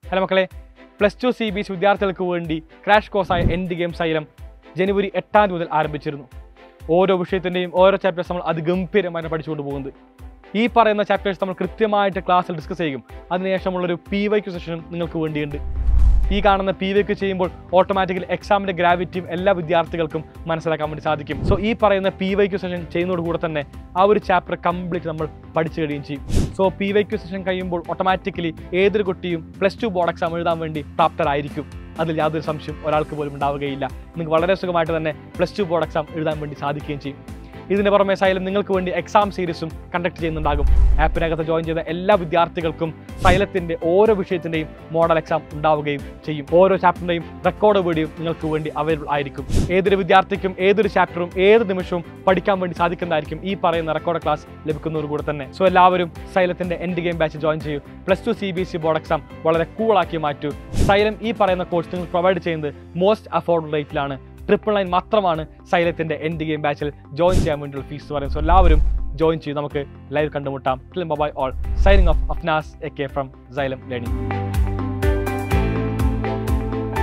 Hello മക്കളെ, +2 CBSE വിദ്യാർത്ഥികൾക്ക് വേണ്ടി ക്രാഷ് കോഴ്സായ എൻഡ് ഗെയിം Xylem ജനുവരി 8 മുതൽ ആരംഭിച്ചിരുന്നു. ഓരോ വിഷയത്തിൻ്റെയും ഓരോ ചാപ്റ്റേഴ്സ് നമ്മൾ അതിഗംഭീരമായി പഠിച്ചുകൊണ്ട് പോകുന്നത്. ഈ പറയുന്ന ചാപ്റ്റേഴ്സ് നമ്മൾ കൃത്യമായിട്ട് ക്ലാസ്സിൽ ഡിസ്കസ് ചെയ്യും. അതിനുശേഷമുള്ളൊരു PYQ സെഷനും നിങ്ങൾക്ക് വേണ്ടിയുണ്ട്. ഈ കാണുന്ന PYQ ചെയ്യുമ്പോൾ ഓട്ടോമാറ്റിക്കലി എക്സാമിൻ്റെ ഗ്രാവിറ്റിയും എല്ലാ വിദ്യാർത്ഥികൾക്കും മനസ്സിലാക്കാൻ വേണ്ടി സാധിക്കും. സോ ഈ പറയുന്ന PYQ സെഷൻ ചെയ്യുന്നതോടുകൂടെ തന്നെ ആ ഒരു ചാപ്റ്റർ കംപ്ലീറ്റ് നമ്മൾ പഠിച്ചു കഴിയുകയും ചെയ്യും. സോ PYQ സെഷൻ കഴിയുമ്പോൾ ഓട്ടോമാറ്റിക്കലി ഏതൊരു കുട്ടിയും +2 ബോർഡ് എക്സാം എഴുതാൻ വേണ്ടി പ്രാപ്തരായിരിക്കും. അതിൽ യാതൊരു സംശയം ഒരാൾക്ക് പോലും ഉണ്ടാവുകയില്ല. നിങ്ങൾക്ക് വളരെ സുഖമായിട്ട് തന്നെ +2 ബോർഡ് എക്സാം എഴുതാൻ വേണ്ടി സാധിക്കുകയും ചെയ്യും. ഇതിന് പുറമെ Xylem നിങ്ങൾക്ക് വേണ്ടി എക്സാം സീരീസും കണ്ടക്ട് ചെയ്യുന്നുണ്ടാകും. ആപ്പിനകത്ത് ജോയിൻ ചെയ്ത എല്ലാ വിദ്യാർത്ഥികൾക്കും Xylemത്തിൻ്റെ ഓരോ വിഷയത്തിൻ്റെയും മോഡൽ എക്സാം ഉണ്ടാവുകയും ചെയ്യും. ഓരോ ചാപ്റ്ററിൻ്റെയും റെക്കോർഡ് വീഡിയോ നിങ്ങൾക്ക് വേണ്ടി അവൈലബിൾ ആയിരിക്കും. ഏതൊരു വിദ്യാർത്ഥിക്കും ഏതൊരു ചാപ്റ്ററും ഏത് നിമിഷവും പഠിക്കാൻ വേണ്ടി സാധിക്കുന്നതായിരിക്കും ഈ പറയുന്ന റെക്കോർഡ് ക്ലാസ് ലഭിക്കുന്നതോടുകൂടെ തന്നെ. സോ എല്ലാവരും Xylemത്തിൻ്റെ എൻഡ് ഗെയിം ബാച്ച് ജോയിൻ ചെയ്യൂ. +2 CBSE ബോർഡ് എക്സാം വളരെ കൂളാക്കി മാറ്റൂ. Xylem ഈ പറയുന്ന കോഴ്സ് നിങ്ങൾ പ്രൊവൈഡ് ചെയ്യുന്നത് മോസ്റ്റ് അഫോർഡബിൾ റേറ്റിലാണ്. 999 മാത്രമാണ് Xylemത്തിൻ്റെ എൻഡ് ഗെയിം ബാച്ചിൽ ജോയിൻ ചെയ്യാൻ വേണ്ടിയുള്ള ഫീസ് പറയുന്നത്. സോ എല്ലാവരും ജോയിൻ ചെയ്ത് നമുക്ക് ലൈവ് കണ്ടുമുട്ടാം. Bye all. Signing off Afnas AK from Xylem learning.